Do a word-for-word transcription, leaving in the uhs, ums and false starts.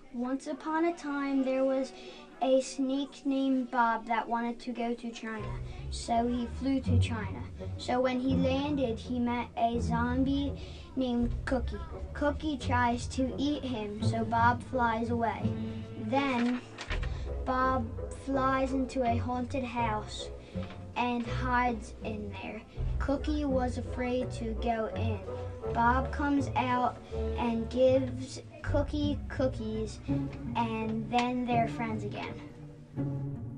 Once upon a time, there was a snake named Bob that wanted to go to China. So he flew to China. So when he landed, he met a zombie named Cookie. Cookie tries to eat him, so Bob flies away. Then Bob flies into a haunted house and hides in there. Cookie was afraid to go in. Bob comes out and gives Cookie cookies, and then they're friends again.